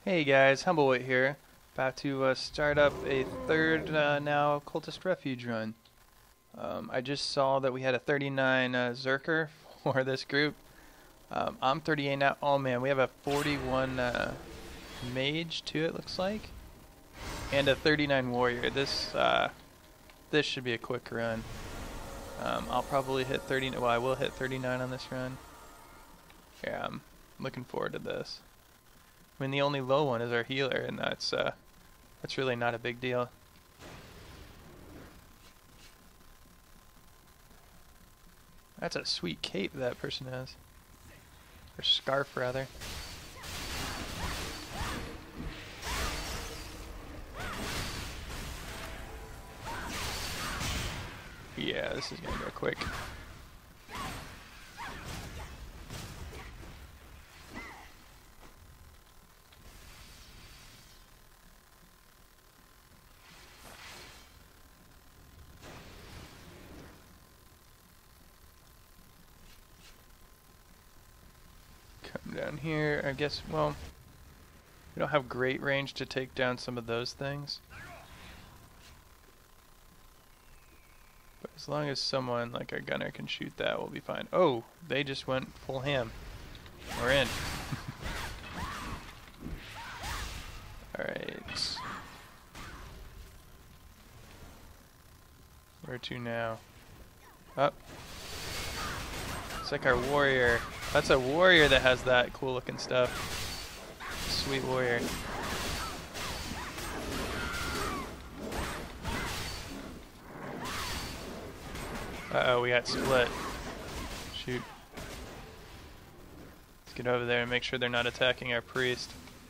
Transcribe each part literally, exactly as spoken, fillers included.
Hey guys, Humblewit here. About to uh, start up a third uh, now Cultist Refuge run. Um, I just saw that we had a thirty-nine uh, Zerker for this group. Um, I'm thirty-eight now. Oh man, we have a forty-one uh, Mage too, it looks like. And a thirty-nine Warrior. This uh, this should be a quick run. Um, I'll probably hit thirty. Well, I will hit thirty-nine on this run. Yeah, I'm looking forward to this. I mean, the only low one is our healer, and that's uh, that's really not a big deal. That's a sweet cape that person has, or scarf rather. Yeah, this is gonna go quick. Come down here, I guess, well, we don't have great range to take down some of those things. But as long as someone, like our gunner, can shoot that, we'll be fine. Oh, they just went full ham. We're in. Alright. Where to now? Up. It's like our warrior. That's a warrior that has that cool looking stuff. Sweet warrior. Uh oh, we got split. Shoot. Let's get over there and make sure they're not attacking our priest.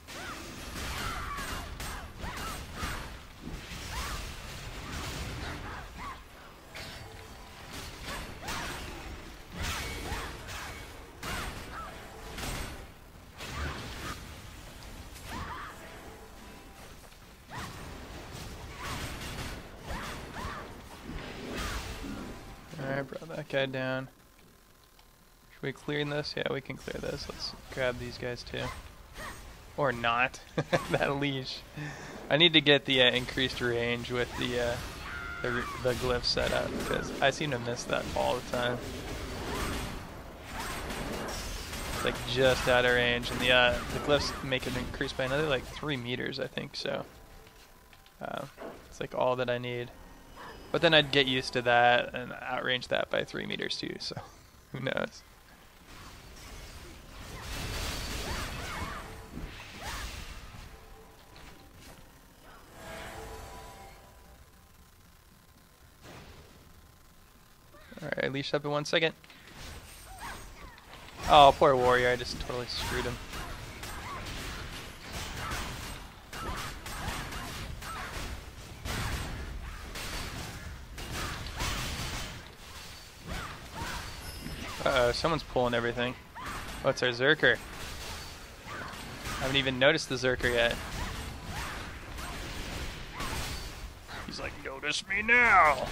Alright, brought that guy down. Should we clear this? Yeah, we can clear this. Let's grab these guys too. Or not. That leash. I need to get the uh, increased range with the, uh, the the glyph set up, because I seem to miss that all the time. It's like just out of range, and the, uh, the glyphs make it increase by another like three meters, I think, so. Uh, it's like all that I need. But then I'd get used to that and outrange that by three meters too, so who knows. Alright, leash up in one second. Oh, poor warrior, I just totally screwed him. Uh-oh, someone's pulling everything. Oh, it's our Zerker. I haven't even noticed the Zerker yet. He's like, notice me now!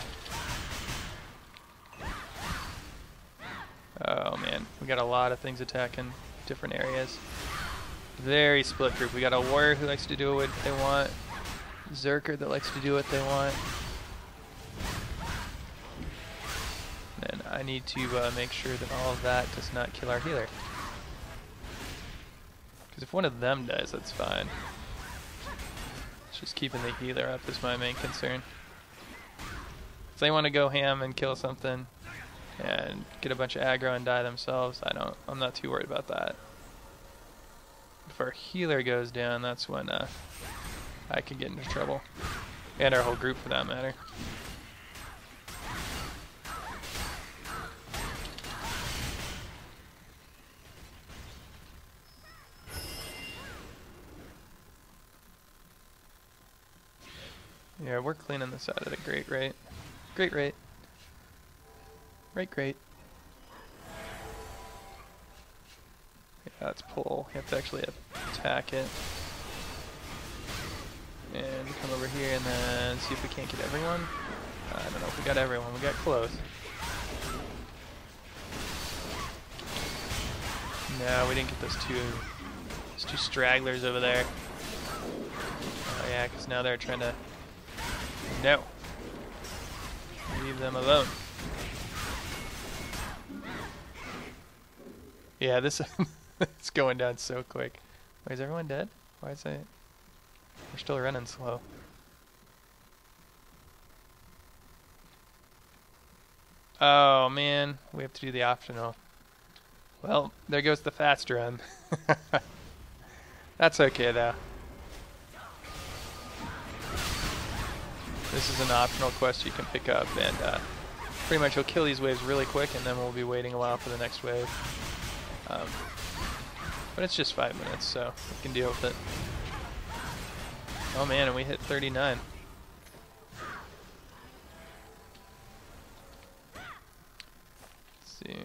Oh man, we got a lot of things attacking different areas. Very split group. We got a warrior who likes to do what they want. Zerker that likes to do what they want. And I need to uh, make sure that all of that does not kill our healer. Because if one of them dies, that's fine. It's just keeping the healer up is my main concern. If they want to go ham and kill something and get a bunch of aggro and die themselves, I don't. I'm not too worried about that. If our healer goes down, that's when uh, I could get into trouble, and our whole group for that matter. Yeah, we're cleaning this out at a great rate. Great rate. Right, great. Yeah, let's pull. You have to actually attack it. And come over here and then see if we can't get everyone. I don't know if we got everyone. We got close. No, we didn't get those two, those two stragglers over there. Oh yeah, because now they're trying to... No. Leave them alone. Yeah, this it's going down so quick. Wait, is everyone dead? Why is it? We're still running slow. Oh man, we have to do the optional. Well, there goes the fast run. That's okay though. This is an optional quest you can pick up, and uh, pretty much you'll kill these waves really quick, and then we'll be waiting a while for the next wave. Um, but it's just five minutes, so we can deal with it. Oh man, and we hit thirty-nine. Let's see.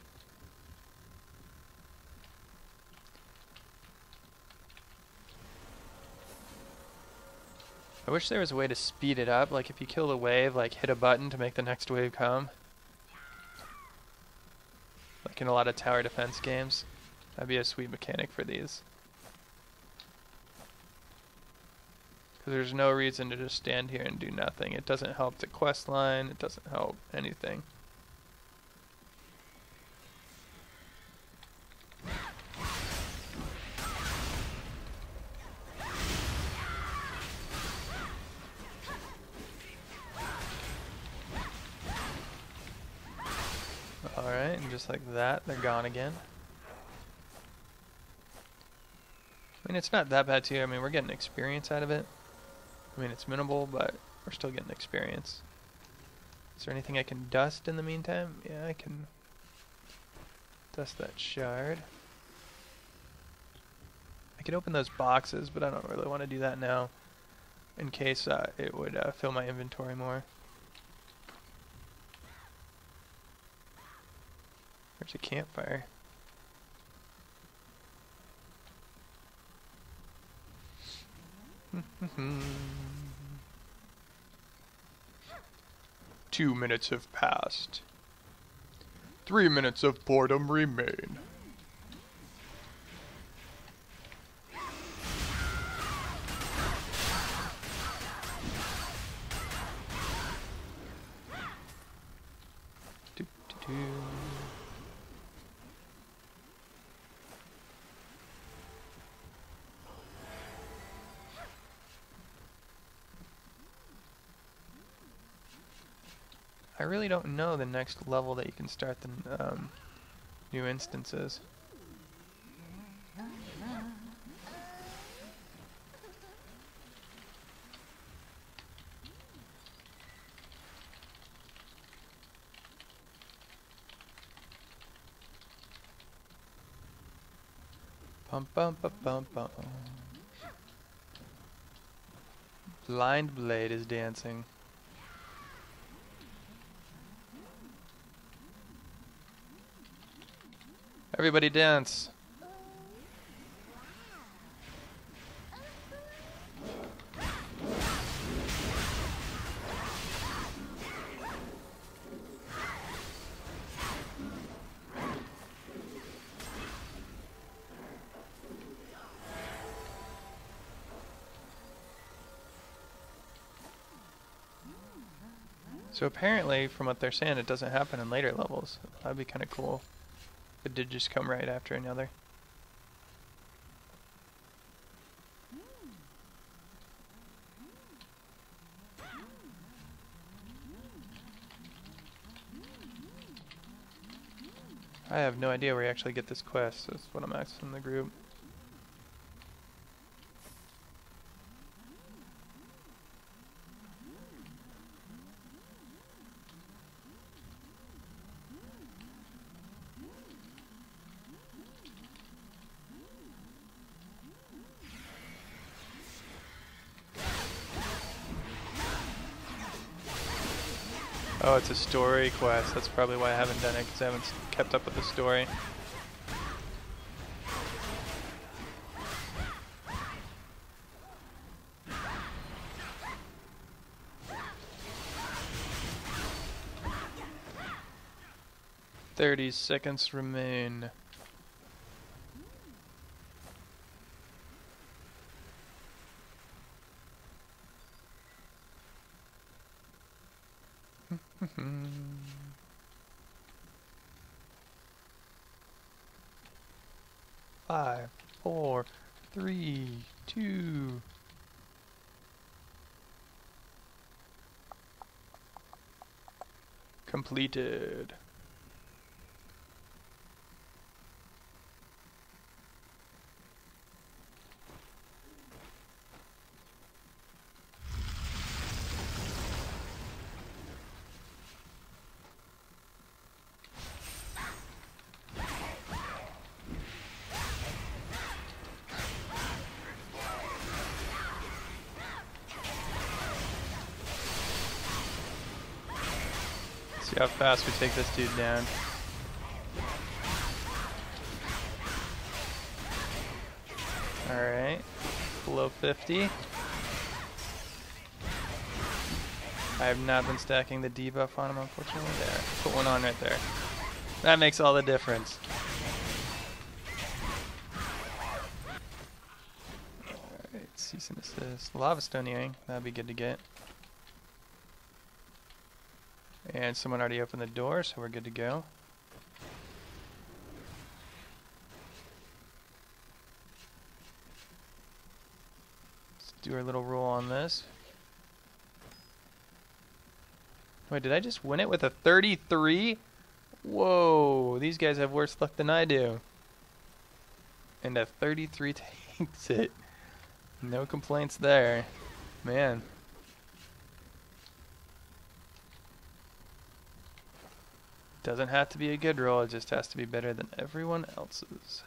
I wish there was a way to speed it up, like if you kill the wave, like hit a button to make the next wave come. Like in a lot of tower defense games. That'd be a sweet mechanic for these. Because there's no reason to just stand here and do nothing. It doesn't help the quest line, it doesn't help anything. Alright, and just like that, they're gone again. I mean, it's not that bad too. I mean, we're getting experience out of it. I mean, it's minimal, but we're still getting experience. Is there anything I can dust in the meantime? Yeah, I can dust that shard. I could open those boxes, but I don't really want to do that now in case uh, it would uh, fill my inventory more. There's a campfire. Two minutes have passed. Three minutes of boredom remain. Do, do, do. I really don't know the next level that you can start the um, new instances. Bum bum bum bum bum. Blind Blade is dancing. Everybody dance. So apparently, from what they're saying, it doesn't happen in later levels. That'd be kind of cool. It did just come right after another. I have no idea where you actually get this quest. That's what I'm asking the group. Oh, it's a story quest. That's probably why I haven't done it, because I haven't kept up with the story. Thirty seconds remain. Five, four, three, two. Completed. See how fast we take this dude down. Alright, below fifty. I have not been stacking the debuff on him, unfortunately. There, put one on right there. That makes all the difference. Alright, cease and desist. Lava Stone Earring, that'd be good to get. And someone already opened the door, so we're good to go. Let's do our little roll on this. Wait, did I just win it with a thirty-three? Whoa, these guys have worse luck than I do. And a thirty-three takes it. No complaints there. Man. Doesn't have to be a good roll, it just has to be better than everyone else's.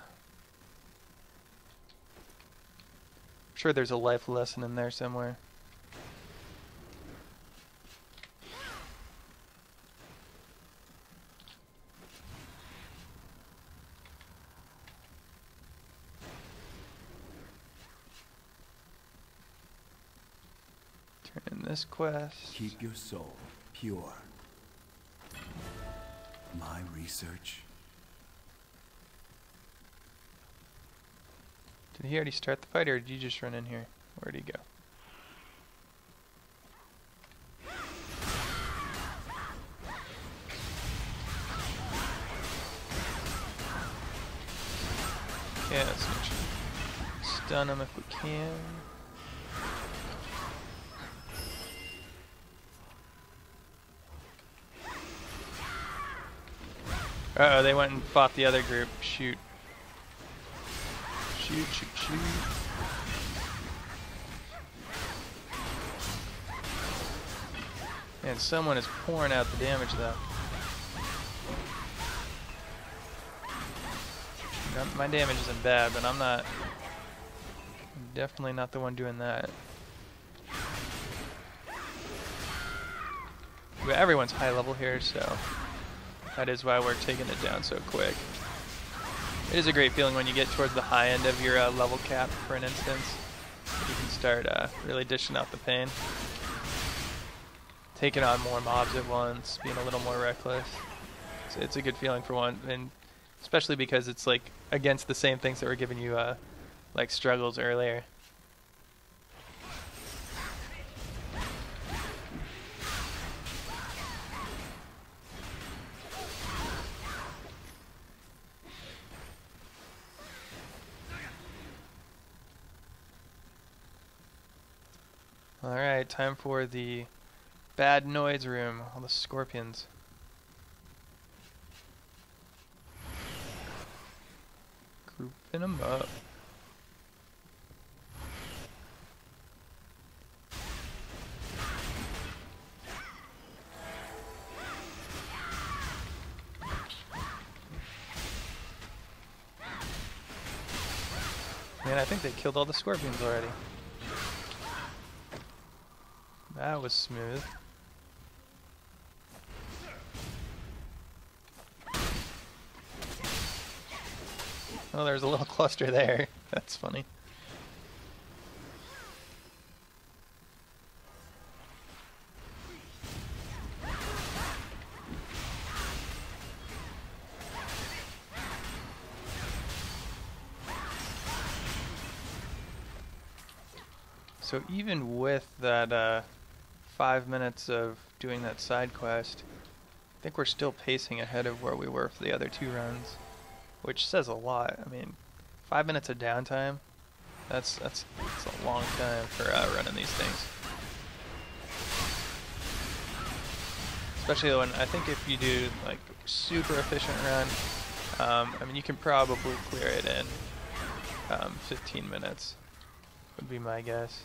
I'm sure there's a life lesson in there somewhere. Turn in this quest. Keep your soul pure. My research. Did he already start the fight, or did you just run in here? Where'd he go? Yeah, let's make sure we stun him if we can. Uh oh, they went and fought the other group. Shoot. Shoot, shoot, shoot. Man, someone is pouring out the damage though. No, my damage isn't bad, but I'm not... I'm definitely not the one doing that. But everyone's high level here, so... that is why we're taking it down so quick. It is a great feeling when you get towards the high end of your uh, level cap, for an instance. You can start uh, really dishing out the pain. Taking on more mobs at once, being a little more reckless. So it's a good feeling for one, and especially because it's like against the same things that were giving you uh, like struggles earlier. Alright, time for the bad noise room, all the scorpions. Grouping them up. Man, I think they killed all the scorpions already. That was smooth. Oh, there's a little cluster there. That's funny. So even with that uh, five minutes of doing that side quest. I think we're still pacing ahead of where we were for the other two runs, which says a lot. I mean, five minutes of downtime, that's that's, that's a long time for uh, running these things. Especially when, I think if you do like super efficient run, um, I mean you can probably clear it in um, fifteen minutes, would be my guess.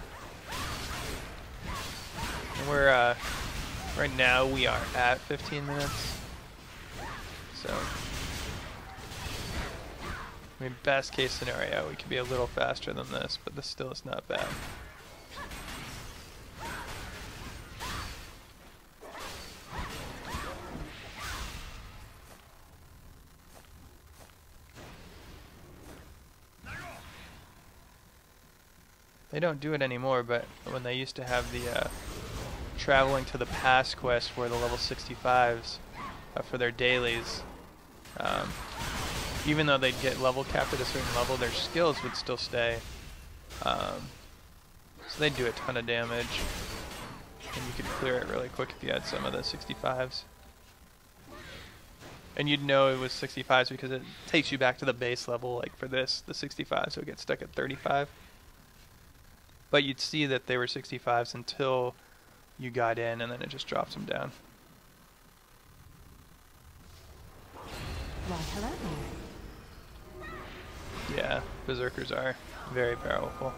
And we're, uh, right now we are at fifteen minutes, so, I mean best case scenario we could be a little faster than this, but this still is not bad. They don't do it anymore, but when they used to have the uh, traveling to the pass quest for the level sixty-fives uh, for their dailies, um, even though they'd get level capped at a certain level, their skills would still stay. Um, so they'd do a ton of damage, and you could clear it really quick if you had some of the sixty-fives. And you'd know it was sixty-fives because it takes you back to the base level, like for this, the sixty-five, so it gets stuck at thirty-five. But you'd see that they were sixty-fives until you got in, and then it just drops them down. Why, hello there. Yeah, berserkers are very powerful.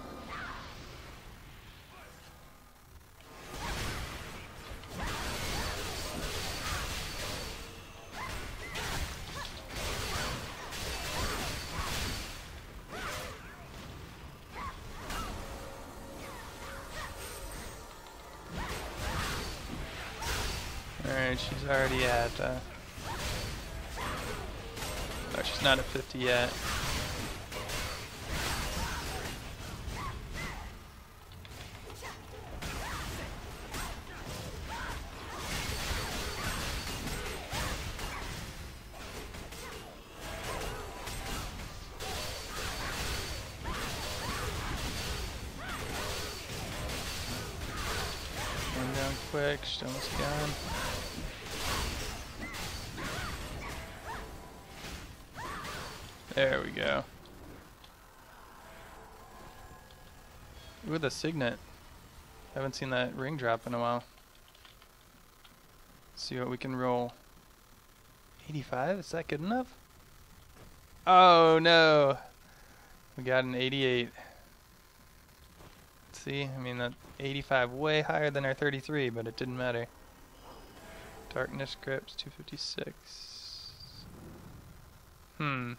Alright, she's already at, uh, oh, she's not at fifty yet. One down quick, she's almost gone. There we go. Ooh, the signet. Haven't seen that ring drop in a while. Let's see what we can roll. eighty-five? Is that good enough? Oh no! We got an eighty-eight. Let's see, I mean that eighty-five way higher than our thirty-three, but it didn't matter. Darkness grips, two fifty-six. Hmm.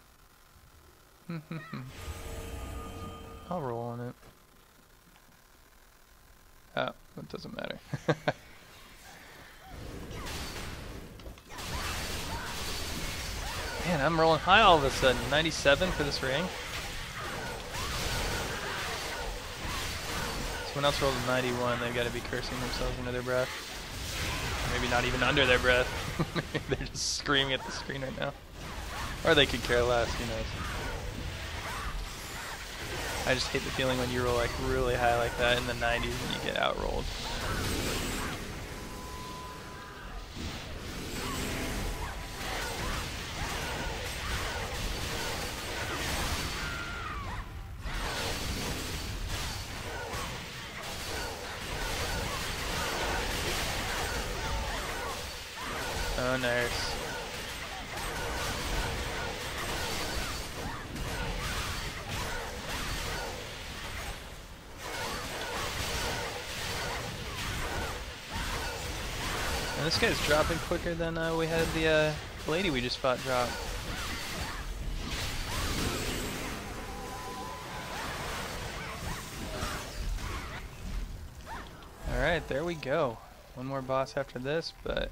I'll roll on it. Oh, that doesn't matter. Man, I'm rolling high all of a sudden. ninety-seven for this ring. Someone else rolled a ninety-one. They've got to be cursing themselves under their breath. Maybe not even under their breath. They're just screaming at the screen right now. Or they could care less, who knows. I just hate the feeling when you roll like really high like that in the nineties and you get outrolled. Oh, nice. And this guy's dropping quicker than uh, we had the uh, lady we just fought drop. Alright, there we go. One more boss after this, but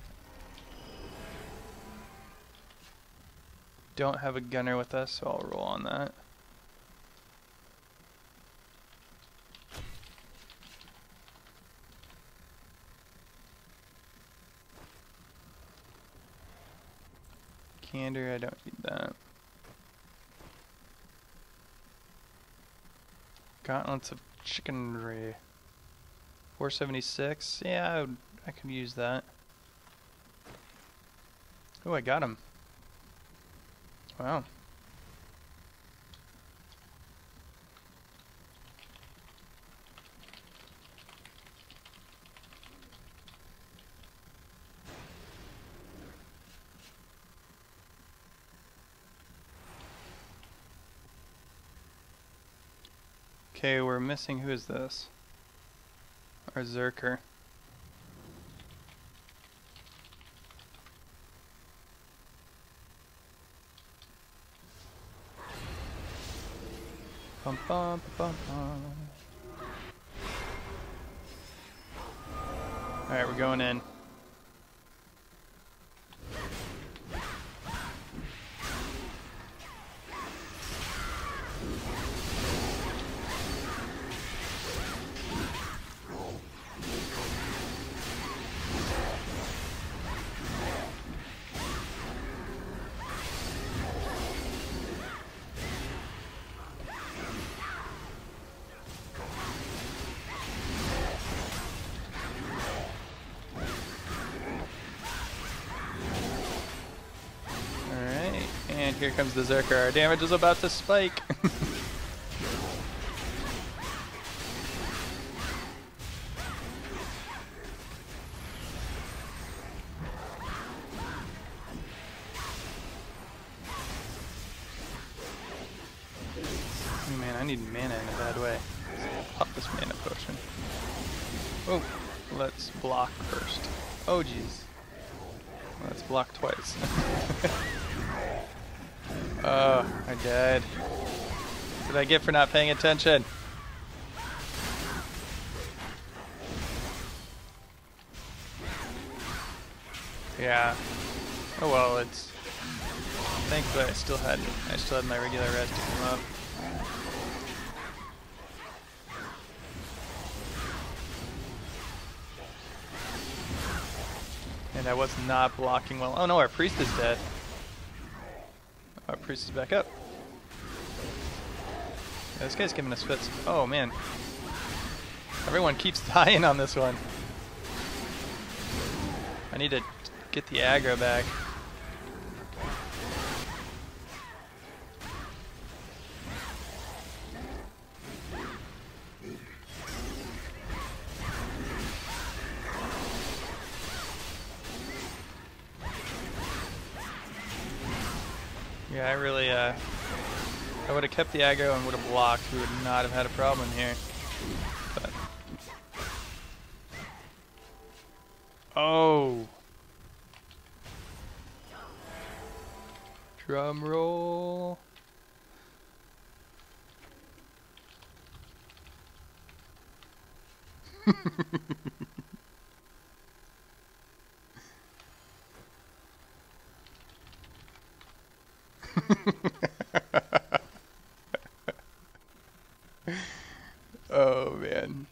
don't have a gunner with us, so I'll roll on that. Candor, I don't need that. Gauntlets of Chicanery. four seventy-six. Yeah, I, would, I could use that. Oh, I got him. Wow. Okay, we're missing, who is this? Our Zerker. Bum, bum, bum, bum. Alright, we're going in. And here comes the Zerker. Our damage is about to spike. Oh man, I need mana in a bad way. Pop this mana potion. Oh, let's block first. Oh jeez. Let's block twice. Oh, I died. What did I get for not paying attention? Yeah. Oh well, it's. Thankfully, I still had I still had my regular res to come up. And I was not blocking well. Oh no, our priest is dead. Our priest is back up. Yeah, this guy's giving us fits. Oh man. Everyone keeps dying on this one. I need to get the aggro back. Yeah, I really, uh, I would have kept the aggro and would have blocked. We would not have had a problem here. But. Oh! Drum roll. Oh man.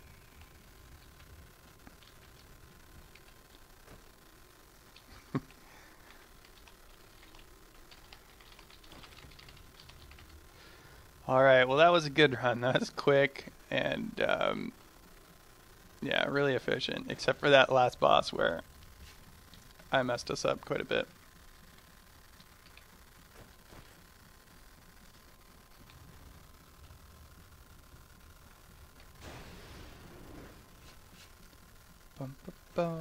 All right, well that was a good run. That was quick and um, yeah, really efficient, except for that last boss where I messed us up quite a bit. Bum, bum, bum.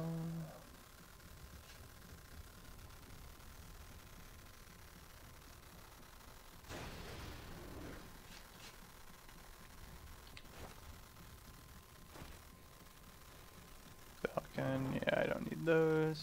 Falcon, yeah, I don't need those.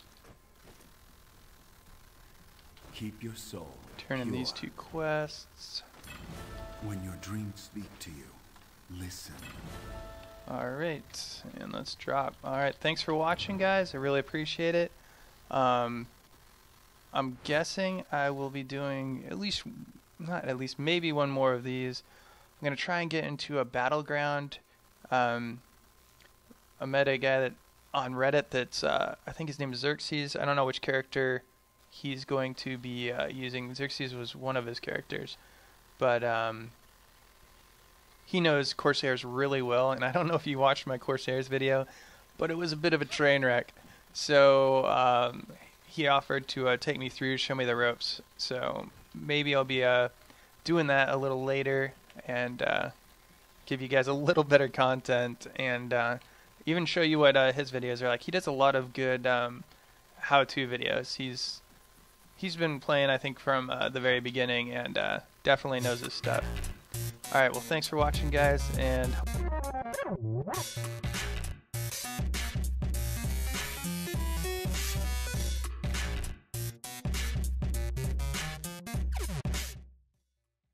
Keep your soul Turn in pure. these two quests. When your dreams speak to you, listen. Alright, and let's drop. Alright, thanks for watching, guys. I really appreciate it. Um, I'm guessing I will be doing at least, not at least, maybe one more of these. I'm going to try and get into a battleground. Um, I met a guy that on Reddit that's, uh, I think his name is Xerxes. I don't know which character he's going to be uh, using. Xerxes was one of his characters. But, um... he knows Corsairs really well, and I don't know if you watched my Corsairs video, but it was a bit of a train wreck. So um, he offered to uh, take me through, show me the ropes. So maybe I'll be uh, doing that a little later and uh, give you guys a little better content and uh, even show you what uh, his videos are like. He does a lot of good um, how-to videos. He's he's been playing, I think, from uh, the very beginning and uh, definitely knows his stuff. Alright, well, thanks for watching, guys, and